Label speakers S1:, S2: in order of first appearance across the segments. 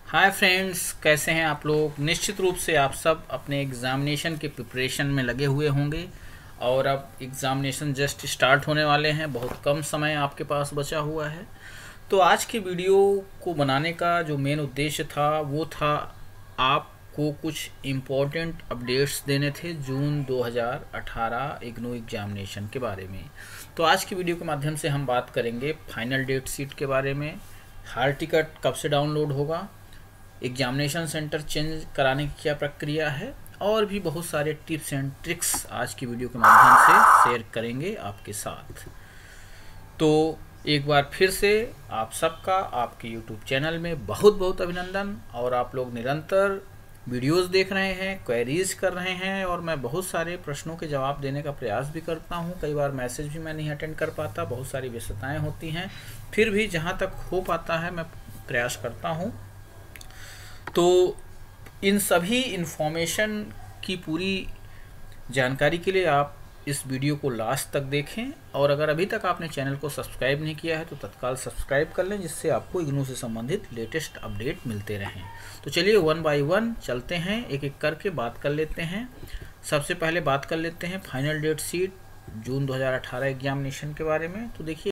S1: Hi friends, कैसे हैं आप लोग। निश्चित रूप से आप सब अपने एग्ज़ामिनेशन के प्रिपरेशन में लगे हुए होंगे और अब एग्ज़ामिनेशन जस्ट स्टार्ट होने वाले हैं। बहुत कम समय आपके पास बचा हुआ है। तो आज की वीडियो को बनाने का जो मेन उद्देश्य था वो था आपको कुछ इम्पोर्टेंट अपडेट्स देने थे जून 2018 इग्नू एग्ज़ामिनेशन के बारे में। तो आज की वीडियो के माध्यम से हम बात करेंगे फाइनल डेट शीट के बारे में, हाल टिकट कब से डाउनलोड होगा, एग्जामिनेशन सेंटर चेंज कराने की क्या प्रक्रिया है, और भी बहुत सारे टिप्स एंड ट्रिक्स आज की वीडियो के माध्यम से शेयर करेंगे आपके साथ। तो एक बार फिर से आप सबका आपके YouTube चैनल में बहुत बहुत अभिनंदन। और आप लोग निरंतर वीडियोस देख रहे हैं, क्वेरीज कर रहे हैं और मैं बहुत सारे प्रश्नों के जवाब देने का प्रयास भी करता हूं। कई बार मैसेज भी मैं नहीं अटेंड कर पाता, बहुत सारी व्यस्तताएं होती हैं, फिर भी जहां तक हो पाता है मैं प्रयास करता हूं। तो इन सभी इन्फॉर्मेशन की पूरी जानकारी के लिए आप इस वीडियो को लास्ट तक देखें, और अगर अभी तक आपने चैनल को सब्सक्राइब नहीं किया है तो तत्काल सब्सक्राइब कर लें, जिससे आपको इग्नू से संबंधित लेटेस्ट अपडेट मिलते रहें। तो चलिए वन बाय वन चलते हैं, एक एक करके बात कर लेते हैं। सबसे पहले बात कर लेते हैं final date sheet June 2018 examination के बारे में। तो देखिए,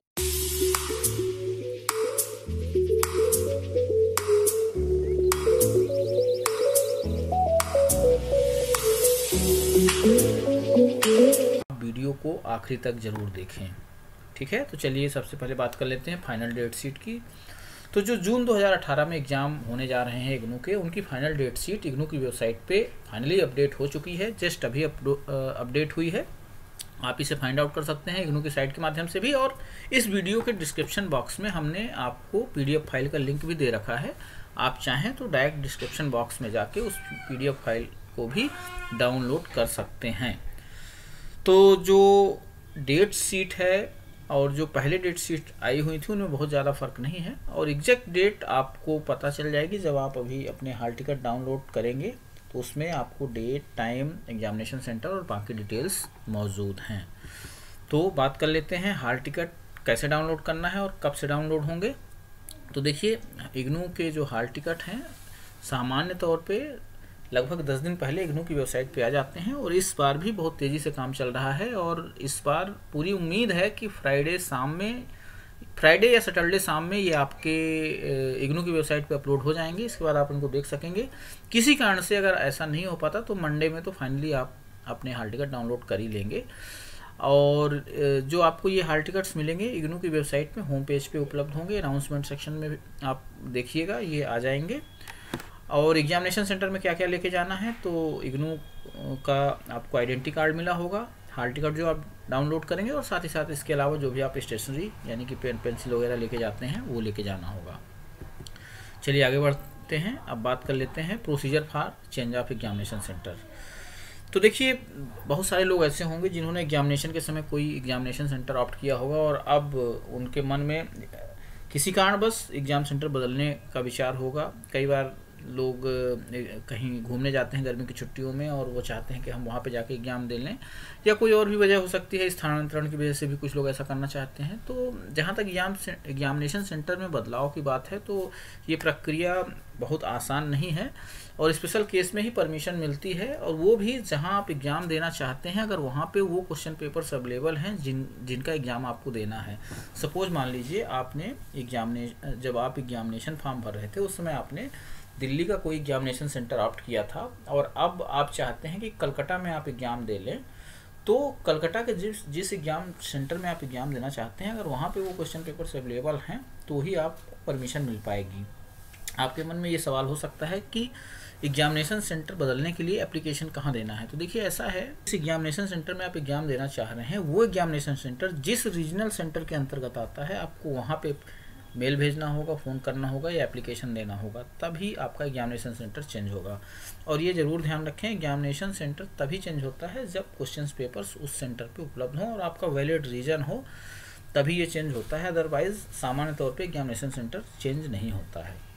S1: वीडियो को आखिरी तक जरूर देखें, ठीक है। तो चलिए सबसे पहले बात कर लेते हैं फाइनल डेट शीट की। तो जो जून 2018 में एग्जाम होने जा रहे हैं इग्नू के, उनकी फाइनल डेट शीट इग्नू की वेबसाइट पे फाइनली अपडेट हो चुकी है। जस्ट अभी अपडेट हुई है। आप इसे फाइंड आउट कर सकते हैं इग्नू की साइट के माध्यम से भी, और इस वीडियो के डिस्क्रिप्शन बॉक्स में हमने आपको पीडीएफ फाइल का लिंक भी दे रखा है। आप चाहें तो डायरेक्ट डिस्क्रिप्शन बॉक्स में जाके उस पीडीएफ फाइल को भी डाउनलोड कर सकते हैं। तो जो डेट शीट है और जो पहले डेट शीट आई हुई थी उनमें बहुत ज़्यादा फ़र्क नहीं है, और एग्जैक्ट डेट आपको पता चल जाएगी जब आप अभी अपने हाल टिकट डाउनलोड करेंगे। तो उसमें आपको डेट, टाइम, एग्जामिनेशन सेंटर और बाकी डिटेल्स मौजूद हैं। तो बात कर लेते हैं हाल टिकट कैसे डाउनलोड करना है और कब से डाउनलोड होंगे। तो देखिए, इग्नू के जो हाल टिकट हैं सामान्य तौर पे लगभग 10 दिन पहले इग्नू की वेबसाइट पे आ जाते हैं, और इस बार भी बहुत तेज़ी से काम चल रहा है। और इस बार पूरी उम्मीद है कि फ्राइडे या सैटरडे शाम में ये आपके इग्नू की वेबसाइट पे अपलोड हो जाएंगे। इसके बाद आप इनको देख सकेंगे। किसी कारण से अगर ऐसा नहीं हो पाता तो मंडे में तो फाइनली आप अपने हाल टिकट डाउनलोड कर ही लेंगे। और जो आपको ये हाल टिकट्स मिलेंगे इग्नू की वेबसाइट में होम पेज पे उपलब्ध होंगे। अनाउंसमेंट सेक्शन में आप देखिएगा, ये आ जाएंगे। और एग्जामिनेशन सेंटर में क्या क्या लेके जाना है, तो इग्नू का आपको आइडेंटिटी कार्ड मिला होगा, हाल टिकट जो आप डाउनलोड करेंगे, और साथ ही साथ इसके अलावा जो भी आप स्टेशनरी यानी कि पेन पेंसिल वगैरह लेके जाते हैं वो लेके जाना होगा। चलिए आगे बढ़ते हैं। अब बात कर लेते हैं procedure for change of examination centre. तो देखिए, बहुत सारे लोग ऐसे होंगे जिन्होंने एग्जामिनेशन के समय कोई एग्जामिनेशन सेंटर ऑप्ट किया होगा और अब उनके मन में किसी कारणवश एग्ज़ाम सेंटर बदलने का विचार होगा। कई बार लोग कहीं घूमने जाते हैं गर्मी की छुट्टियों में और वो चाहते हैं कि हम वहाँ पे जाके एग्ज़ाम दे लें, या कोई और भी वजह हो सकती है, स्थानांतरण की वजह से भी कुछ लोग ऐसा करना चाहते हैं। तो जहाँ तक एग्जामिनेशन सेंटर में बदलाव की बात है तो ये प्रक्रिया बहुत आसान नहीं है, और स्पेशल केस में ही परमिशन मिलती है, और वो भी जहाँ आप एग्ज़ाम देना चाहते हैं अगर वहाँ पे वो क्वेश्चन पेपर्स अवेलेबल हैं जिनका एग्ज़ाम आपको देना है। सपोज मान लीजिए आपने जब आप एग्जामिनेशन फॉर्म भर रहे थे उस समय आपने दिल्ली का कोई एग्जामिनेशन सेंटर ऑप्ट किया था, और अब आप चाहते हैं कि कलकत्ता में आप एग्ज़ाम दे लें। तो कलकत्ता के जिस एग्ज़ाम सेंटर में आप एग्ज़ाम देना चाहते हैं अगर वहाँ पे वो क्वेश्चन पेपर्स अवेलेबल हैं तो ही आपको परमिशन मिल पाएगी। आपके मन में ये सवाल हो सकता है कि एग्जामिनेशन सेंटर बदलने के लिए एप्लीकेशन कहाँ देना है। तो देखिए, ऐसा है, इस एग्जामिनेशन सेंटर में आप एग्ज़ाम देना चाह रहे हैं, वो एग्जामिनेशन सेंटर जिस रीजनल सेंटर के अंतर्गत आता है आपको वहाँ पे मेल भेजना होगा, फ़ोन करना होगा या एप्लीकेशन देना होगा, तभी आपका एग्जामिनेशन सेंटर चेंज होगा। और ये ज़रूर ध्यान रखें, एग्जामिनेशन सेंटर तभी चेंज होता है जब क्वेश्चन पेपर्स उस सेंटर पे उपलब्ध हों और आपका वैलिड रीज़न हो, तभी ये चेंज होता है। अदरवाइज़ सामान्य तौर पे एग्जामिनेशन सेंटर चेंज नहीं होता है।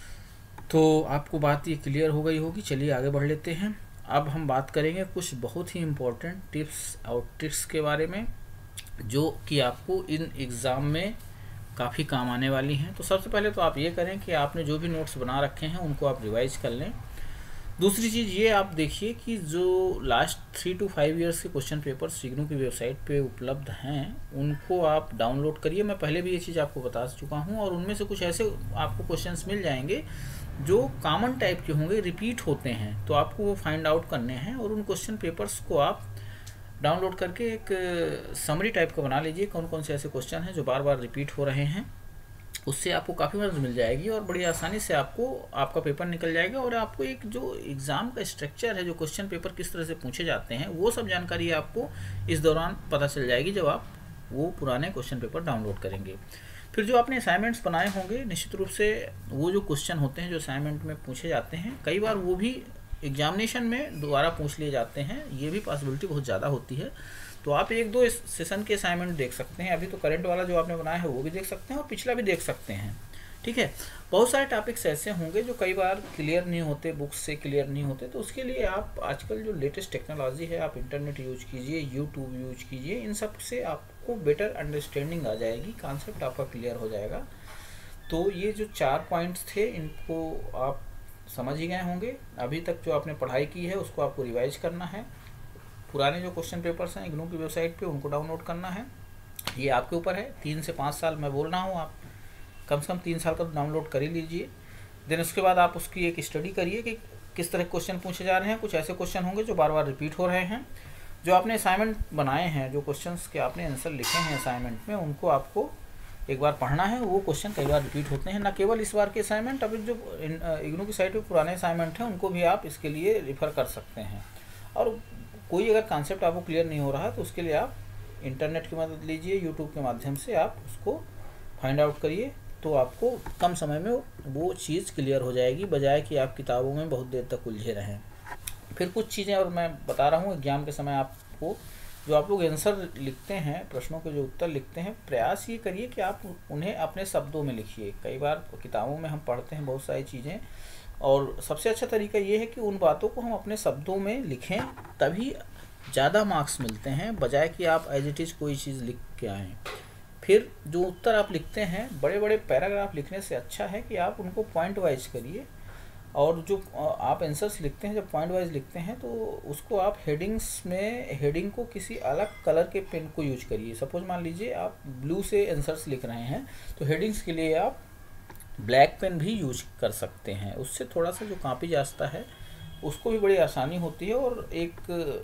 S1: तो आपको बात ये क्लियर हो गई होगी। चलिए आगे बढ़ लेते हैं। अब हम बात करेंगे कुछ बहुत ही इम्पोर्टेंट टिप्स और ट्रिक्स के बारे में, जो कि आपको इन एग्ज़ाम में काफ़ी काम आने वाली हैं। तो सबसे पहले तो आप ये करें कि आपने जो भी नोट्स बना रखे हैं उनको आप रिवाइज कर लें। दूसरी चीज़ ये आप देखिए कि जो लास्ट 3 to 5 ईयर्स के क्वेश्चन पेपर्स इग्नू की वेबसाइट पे उपलब्ध हैं उनको आप डाउनलोड करिए। मैं पहले भी ये चीज़ आपको बता चुका हूँ, और उनमें से कुछ ऐसे आपको क्वेश्चंस मिल जाएंगे जो कॉमन टाइप के होंगे, रिपीट होते हैं, तो आपको वो फाइंड आउट करने हैं। और उन क्वेश्चन पेपर्स को आप डाउनलोड करके एक समरी टाइप का बना लीजिए, कौन कौन से ऐसे क्वेश्चन हैं जो बार बार रिपीट हो रहे हैं। उससे आपको काफ़ी मदद मिल जाएगी और बड़ी आसानी से आपको आपका पेपर निकल जाएगा। और आपको एक जो एग्ज़ाम का स्ट्रक्चर है, जो क्वेश्चन पेपर किस तरह से पूछे जाते हैं, वो सब जानकारी आपको इस दौरान पता चल जाएगी जब आप वो पुराने क्वेश्चन पेपर डाउनलोड करेंगे। फिर जो आपने असाइनमेंट्स बनाए होंगे, निश्चित रूप से वो जो क्वेश्चन होते हैं जो असाइनमेंट में पूछे जाते हैं, कई बार वो भी एग्जामिनेशन में दोबारा पूछ लिए जाते हैं, ये भी पॉसिबिलिटी बहुत ज़्यादा होती है। तो आप 1-2 सेशन के असाइनमेंट देख सकते हैं। अभी तो करंट वाला जो आपने बनाया है वो भी देख सकते हैं और पिछला भी देख सकते हैं, ठीक है। बहुत सारे टॉपिक्स ऐसे होंगे जो कई बार क्लियर नहीं होते, बुक्स से क्लियर नहीं होते, तो उसके लिए आप आजकल जो लेटेस्ट टेक्नोलॉजी है, आप इंटरनेट यूज कीजिए, यूट्यूब यूज कीजिए, इन सब से आपको बेटर अंडरस्टैंडिंग आ जाएगी, कॉन्सेप्ट आपका क्लियर हो जाएगा। तो ये जो 4 पॉइंट्स थे इनको आप समझ ही गए होंगे। अभी तक जो आपने पढ़ाई की है उसको आपको रिवाइज करना है। पुराने जो क्वेश्चन पेपर्स हैं इग्नू की वेबसाइट पे उनको डाउनलोड करना है। ये आपके ऊपर है, 3 से 5 साल मैं बोल रहा हूँ, आप कम से कम 3 साल का डाउनलोड कर ही लीजिए। देन उसके बाद आप उसकी एक स्टडी करिए कि किस तरह क्वेश्चन पूछे जा रहे हैं। कुछ ऐसे क्वेश्चन होंगे जो बार बार रिपीट हो रहे हैं। जो आपने असाइनमेंट बनाए हैं, जो क्वेश्चन के आपने आंसर लिखे हैं असाइनमेंट में, उनको आपको एक बार पढ़ना है। वो क्वेश्चन कई बार रिपीट होते हैं, न केवल इस बार के असाइनमेंट, अभी जो इग्नू की साइट पे पुराने असाइनमेंट हैं उनको भी आप इसके लिए रिफ़र कर सकते हैं। और कोई अगर कॉन्सेप्ट आपको क्लियर नहीं हो रहा है तो उसके लिए आप इंटरनेट की मदद लीजिए, यूट्यूब के माध्यम से आप उसको फाइंड आउट करिए, तो आपको कम समय में वो चीज़ क्लियर हो जाएगी, बजाय कि आप किताबों में बहुत देर तक उलझे रहें। फिर कुछ चीज़ें और मैं बता रहा हूँ एग्जाम के समय आपको, जो आप लोग आंसर लिखते हैं, प्रश्नों के जो उत्तर लिखते हैं, प्रयास ये करिए कि आप उन्हें अपने शब्दों में लिखिए। कई बार किताबों में हम पढ़ते हैं बहुत सारी चीज़ें, और सबसे अच्छा तरीका ये है कि उन बातों को हम अपने शब्दों में लिखें, तभी ज़्यादा मार्क्स मिलते हैं, बजाय कि आप एज इट इज़ कोई चीज़ लिख के आएँ। फिर जो उत्तर आप लिखते हैं, बड़े बड़े पैराग्राफ लिखने से अच्छा है कि आप उनको पॉइंट वाइज करिए। और जो आप आंसर्स लिखते हैं, जब पॉइंट वाइज लिखते हैं, तो उसको आप हेडिंग्स में, हेडिंग को किसी अलग कलर के पेन को यूज करिए। सपोज मान लीजिए आप ब्लू से आंसर्स लिख रहे हैं, तो हेडिंग्स के लिए आप ब्लैक पेन भी यूज कर सकते हैं। उससे थोड़ा सा जो कापी जाता है उसको भी बड़ी आसानी होती है, और एक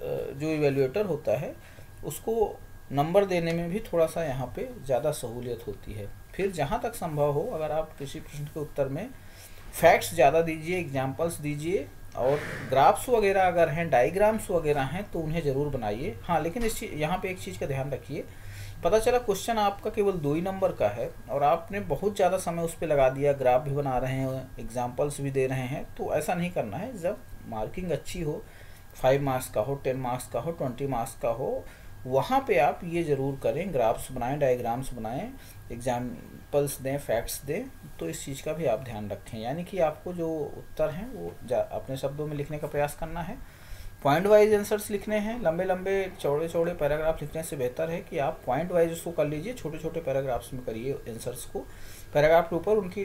S1: जो इवेल्युएटर होता है उसको नंबर देने में भी थोड़ा सा यहाँ पे ज़्यादा सहूलियत होती है। फिर जहाँ तक संभव हो, अगर आप किसी प्रश्न के उत्तर में फैक्ट्स ज़्यादा दीजिए, एग्जाम्पल्स दीजिए, और ग्राफ्स वगैरह अगर हैं, डायग्राम्स वगैरह हैं, तो उन्हें ज़रूर बनाइए। हाँ, लेकिन इस यहाँ पे एक चीज़ का ध्यान रखिए, पता चला क्वेश्चन आपका केवल 2 ही नंबर का है और आपने बहुत ज़्यादा समय उस पर लगा दिया, ग्राफ भी बना रहे हैं, एग्जाम्पल्स भी दे रहे हैं, तो ऐसा नहीं करना है। जब मार्किंग अच्छी हो, 5 मार्क्स का हो, 10 मार्क्स का हो, 20 मार्क्स का हो, वहाँ पे आप ये ज़रूर करें, ग्राफ्स बनाएं, डायग्राम्स बनाएं, एग्जाम्पल्स दें, फैक्ट्स दें। तो इस चीज़ का भी आप ध्यान रखें, यानी कि आपको जो उत्तर हैं वो अपने शब्दों में लिखने का प्रयास करना है। पॉइंट वाइज आंसर्स लिखने हैं, लंबे लंबे चौड़े चौड़े पैराग्राफ लिखने से बेहतर है कि आप पॉइंट वाइज उसको कर लीजिए, छोटे छोटे पैराग्राफ्स में करिए आंसर्स को। पैराग्राफ के ऊपर उनकी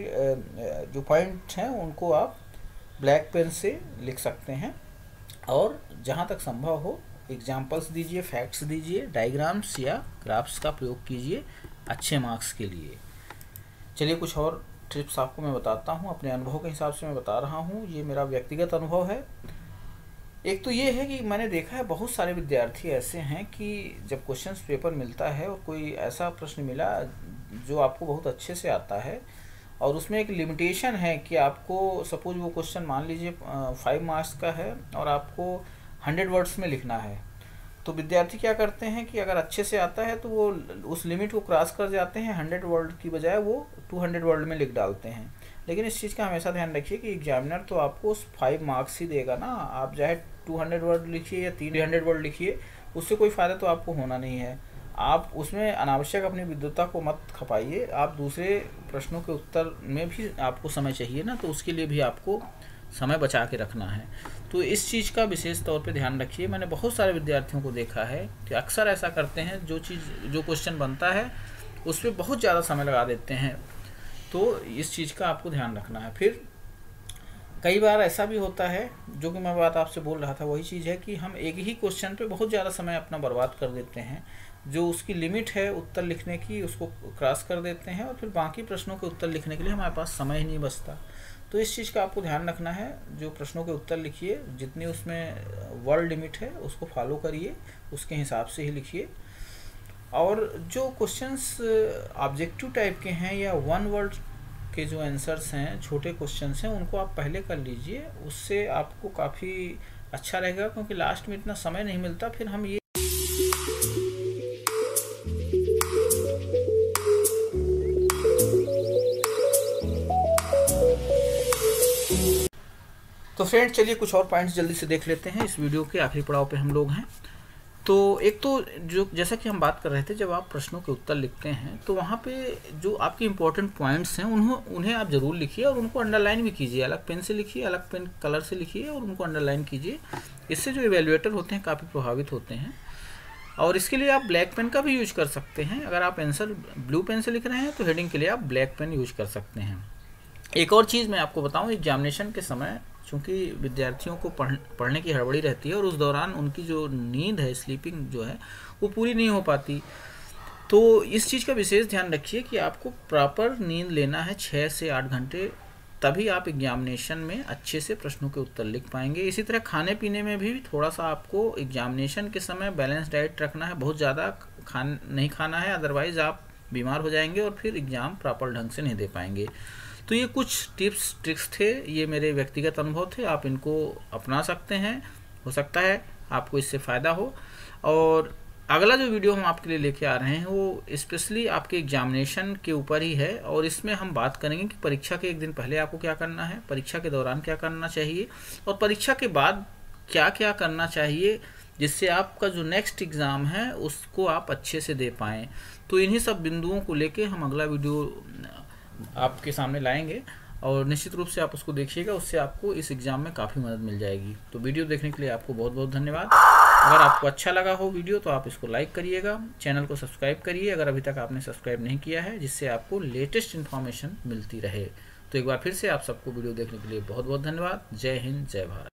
S1: जो पॉइंट हैं उनको आप ब्लैक पेन से लिख सकते हैं, और जहाँ तक संभव हो एग्जाम्पल्स दीजिए, फैक्ट्स दीजिए, डायग्राम्स या ग्राफ्स का प्रयोग कीजिए अच्छे मार्क्स के लिए। चलिए कुछ और टिप्स आपको मैं बताता हूँ, अपने अनुभव के हिसाब से मैं बता रहा हूँ, ये मेरा व्यक्तिगत अनुभव है। एक तो ये है कि मैंने देखा है बहुत सारे विद्यार्थी ऐसे हैं कि जब क्वेश्चन पेपर मिलता है और कोई ऐसा प्रश्न मिला जो आपको बहुत अच्छे से आता है, और उसमें एक लिमिटेशन है कि आपको सपोज वो क्वेश्चन मान लीजिए 5 मार्क्स का है और आपको 100 वर्ड्स में लिखना है, तो विद्यार्थी क्या करते हैं कि अगर अच्छे से आता है तो वो उस लिमिट को क्रॉस कर जाते हैं, 100 वर्ड की बजाय वो 200 वर्ड में लिख डालते हैं। लेकिन इस चीज़ का हमेशा ध्यान रखिए कि एग्जामिनर तो आपको उस 5 मार्क्स ही देगा ना, आप चाहे 200 वर्ड लिखिए या 300 वर्ड लिखिए, उससे कोई फ़ायदा तो आपको होना नहीं है। आप उसमें अनावश्यक अपनी विद्वता को मत खपाइए। आप दूसरे प्रश्नों के उत्तर में भी आपको समय चाहिए ना, तो उसके लिए भी आपको समय बचा के रखना है। तो इस चीज़ का विशेष तौर पे ध्यान रखिए। मैंने बहुत सारे विद्यार्थियों को देखा है कि अक्सर ऐसा करते हैं, जो क्वेश्चन बनता है उस पर बहुत ज़्यादा समय लगा देते हैं। तो इस चीज़ का आपको ध्यान रखना है। फिर कई बार ऐसा भी होता है, जो कि मैं बात आपसे बोल रहा था, वही चीज़ है कि हम एक ही क्वेश्चन पे बहुत ज़्यादा समय अपना बर्बाद कर देते हैं। जो उसकी लिमिट है उत्तर लिखने की, उसको क्रॉस कर देते हैं और फिर बाकी प्रश्नों के उत्तर लिखने के लिए हमारे पास समय ही नहीं बचता। तो इस चीज़ का आपको ध्यान रखना है। जो प्रश्नों के उत्तर लिखिए, जितनी उसमें वर्ड लिमिट है उसको फॉलो करिए, उसके हिसाब से ही लिखिए। और जो क्वेश्चंस ऑब्जेक्टिव टाइप के हैं या वन वर्ड के जो आंसर्स हैं, छोटे क्वेश्चंस हैं, उनको आप पहले कर लीजिए। उससे आपको काफ़ी अच्छा रहेगा, क्योंकि लास्ट में इतना समय नहीं मिलता। फिर हम ये तो फ्रेंड्स, चलिए कुछ और पॉइंट्स जल्दी से देख लेते हैं। इस वीडियो के आखिरी पड़ाव पे हम लोग हैं। तो एक तो जो जैसा कि हम बात कर रहे थे, जब आप प्रश्नों के उत्तर लिखते हैं तो वहाँ पे जो आपके इम्पोर्टेंट पॉइंट्स हैं उन्हें आप ज़रूर लिखिए और उनको अंडरलाइन भी कीजिए। अलग पेन से लिखिए, अलग पेन कलर से लिखिए और उनको अंडरलाइन कीजिए। इससे जो इवेल्युएटर होते हैं काफ़ी प्रभावित होते हैं। और इसके लिए आप ब्लैक पेन का भी यूज कर सकते हैं। अगर आप आंसर ब्लू पेन से लिख रहे हैं तो हेडिंग के लिए आप ब्लैक पेन यूज कर सकते हैं। एक और चीज़ मैं आपको बताऊं, एग्जामिनेशन के समय चूँकि विद्यार्थियों को पढ़ने की हड़बड़ी रहती है और उस दौरान उनकी जो नींद है, स्लीपिंग जो है, वो पूरी नहीं हो पाती। तो इस चीज़ का विशेष ध्यान रखिए कि आपको प्रॉपर नींद लेना है 6 से 8 घंटे, तभी आप एग्जामिनेशन में अच्छे से प्रश्नों के उत्तर लिख पाएंगे। इसी तरह खाने पीने में भी थोड़ा सा आपको एग्जामिनेशन के समय बैलेंस डाइट रखना है। बहुत ज़्यादा नहीं खाना है, अदरवाइज़ आप बीमार हो जाएंगे और फिर एग्ज़ाम प्रॉपर ढंग से नहीं दे पाएंगे। तो ये कुछ टिप्स ट्रिक्स थे, ये मेरे व्यक्तिगत अनुभव थे। आप इनको अपना सकते हैं, हो सकता है आपको इससे फ़ायदा हो। और अगला जो वीडियो हम आपके लिए लेके आ रहे हैं वो स्पेशली आपके एग्जामिनेशन के ऊपर ही है। और इसमें हम बात करेंगे कि परीक्षा के एक दिन पहले आपको क्या करना है, परीक्षा के दौरान क्या करना चाहिए और परीक्षा के बाद क्या क्या करना चाहिए, जिससे आपका जो नेक्स्ट एग्ज़ाम है उसको आप अच्छे से दे पाएँ। तो इन्हीं सब बिंदुओं को लेके हम अगला वीडियो आपके सामने लाएंगे और निश्चित रूप से आप उसको देखिएगा, उससे आपको इस एग्ज़ाम में काफ़ी मदद मिल जाएगी। तो वीडियो देखने के लिए आपको बहुत बहुत धन्यवाद। अगर आपको अच्छा लगा हो वीडियो तो आप इसको लाइक करिएगा, चैनल को सब्सक्राइब करिए अगर अभी तक आपने सब्सक्राइब नहीं किया है, जिससे आपको लेटेस्ट इन्फॉर्मेशन मिलती रहे। तो एक बार फिर से आप सबको वीडियो देखने के लिए बहुत बहुत धन्यवाद। जय हिंद, जय भारत।